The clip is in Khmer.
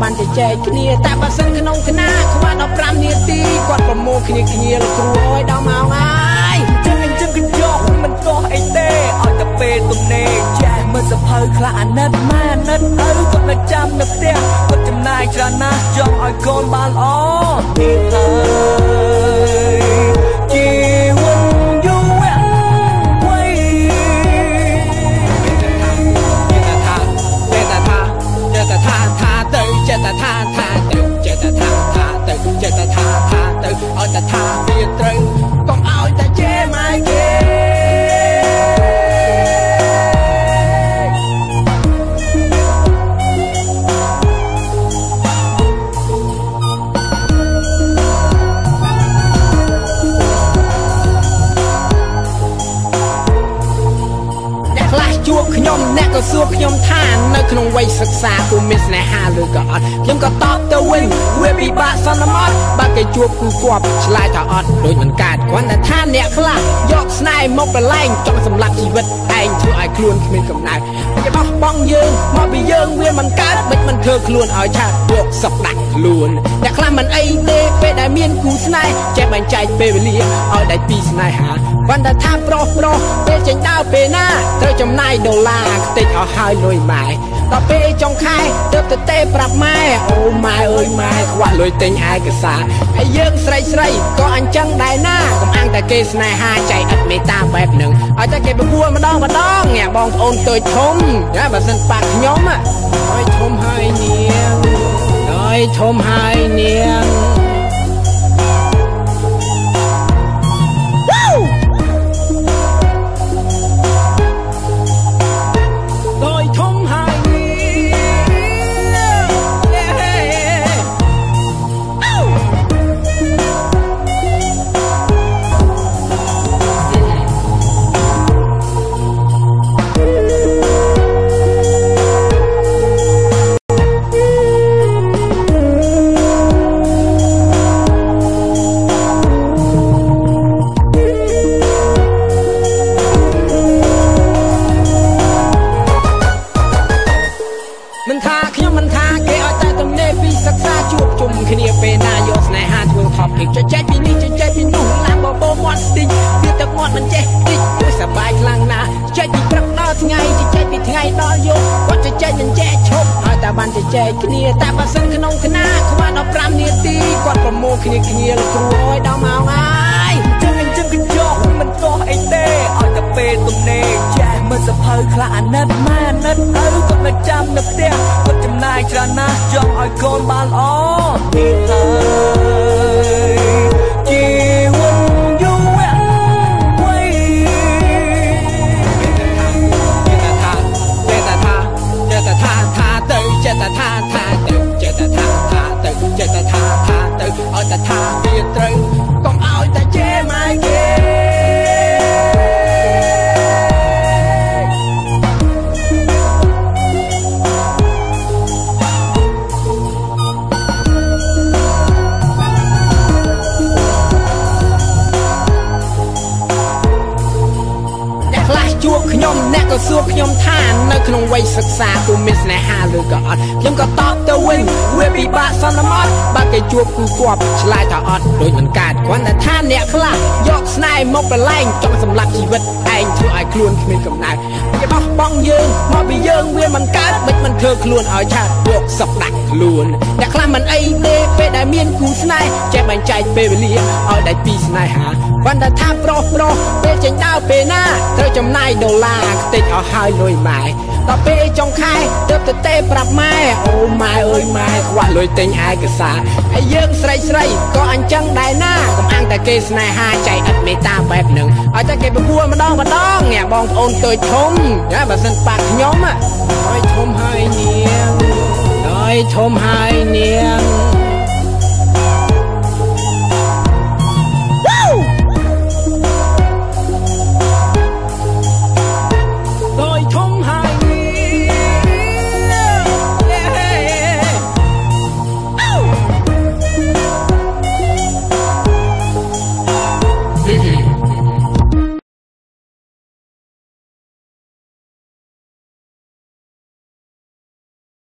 បានជជែកគ្នាតែបើសិនក្នុងគណៈខ្វះ15នាទីគាត់ប្រមូលគ្នាលោកគ្រូអើយដល់ម៉ោងហើយចឹងកញ្ចក់មិនទាស់អីទេឲ្យតែពេលទំនេរចេះមើលសភៅខ្លះអាណិតម៉ែអាណិតឪគាត់នៅចាំនៅផ្ទះគាត់ចំណាយច្រើនណាស់ចង់ឲ្យកូនបានល្អនេះហើយជីវិតយូរវែងចិត្តថាទៅចិត្តថាទៅឲ្យតែថាវាត្រូវកុំឲ្យតែជេរម៉ែគេជួបខ្ញុំអ្នកក៏សួរខ្ញុំថានៅក្នុងវ័យសិក្សាគូមានស្នេហាឬក៏អត់ខ្ញុំក៏តបទៅវិញវាពិបាកសន្មត់បើគេជួបគូគាត់ឆ្លើយថាអត់ដូចមិនកើតគ្រាន់តែថាអ្នកខ្លះយកស្នេហ៍មកប្រឡែងចង់សម្លាប់ជីវិតឯងធ្វើឲ្យខ្លួនគ្មានកំណើតគេបោះបង់យើងមកពីយើងវាមិនកើតបិទមិនធ្វើខ្លួនឲ្យឆាតយកសុកដាក់ខ្លួនអ្នកខ្លះមិនអីទេពេលដែលមានគូស្នេហ៍ចេះបែងចែកពេលវេលាឲ្យដៃពីស្នេហាគ្រាន់តែថាប្រុសពេលចេញដើរពេលណាត្រូវចំណាយដុល្លារខ្ទេចឲ្យហើយលុយម៉ែដល់ពេលចុងខែទើបទៅទេប្រាប់ម៉ែអូម៉ែអើយម៉ែខ្វះលុយទិញឯកសារហើយយើងស្រីក៏អញ្ចឹងដែរណាកុំអាំងតែគេស្នេហាចៃឥតមេត្តាបែបហ្នឹងឲ្យតែគេប្រគួតម្ដងអ្នកបងប្អូនតូចធំណាបើសិនប៉ាខ្ញុំអើយធំហើយនាងអើយធំហើយនាងគ្នាពេលណាយកស្នេហាធ្វើថប់ចែកពីនេះចែកពីនោះឡានបបោមាត់ស្ទីចវាទឹកមាត់មិនចេះតិចដូចសបាយខ្លាំងណាស់ចែកពីព្រឹកដល់ថ្ងៃចែកពីថ្ងៃដល់យប់គាត់ចែកមិនចែកឈប់ឲ្យតែបានចែកគ្នាតែបើសិនក្នុងគណៈខ្វះ15នាទីគាត់ប្រមូលគ្នាលោកគ្រូអើយដល់ម៉ោងហើយចឹងកញ្ចក់មិនទាស់អីទេឲ្យតែពេលទំនេរចេះមើលសភៅខ្លះអាណិតម៉ែអាណិតឪគាត់នៅចាំនៅផ្ទះគាត់ចំណាយច្រើនណាស់ចង់ឲ្យកូនបានល្អនេះហើយជីវិតយូរវែងចិត្តថាទៅចិត្តថាទៅឲ្យតែថាវាត្រូវកុំឲ្យតែជេរម៉ែគេជួបខ្ញុំអ្នកក៏សួរខ្ញុំថានៅក្នុងវ័យសិក្សាគូមានស្នេហាឬក៏អត់ខ្ញុំក៏តបទៅវិញវាពិបាកសន្មត់បើគេជួបគូគាត់ឆ្លើយថាអត់ដូចមិនកើតគ្រាន់តែថាអ្នកខ្លះយកស្នេហ៍មកប្រឡែងចង់សម្លាប់ជីវិតឯងធ្វើឲ្យខ្លួនគ្មានកំណើតគេបោះបង់យើងមកពីយើងវាមិនកើតបិទមិនធ្វើខ្លួនឲ្យឆាតយកសុកដាក់ខ្លួនអ្នកខ្លះមិនអីទេពេលដែលមានគូស្នេហ៍ចេះបែងចែកពេលវេលាឲ្យដៃពីស្នេហាគ្រាន់តែថាប្រុសពេលចេញដើរពេលណាត្រូវចំណាយដុល្លារខ្ទេចឲ្យហើយលុយម៉ែដល់ពេលចុងខែទើបទៅទេប្រាប់ម៉ែអូម៉ែអើយម៉ែខ្វះលុយទិញឯកសារហើយយើងស្រីក៏អញ្ចឹងដែរណាកុំអាំងតែគេស្នេហាចៃឥតមេត្តាបែបហ្នឹងឲ្យតែគេប្រគួតម្ដងអ្នកបងប្អូនតូចធំណាបើសិនប៉ាខ្ញុំអើយធំហើយនាងអើយធំហើយនាង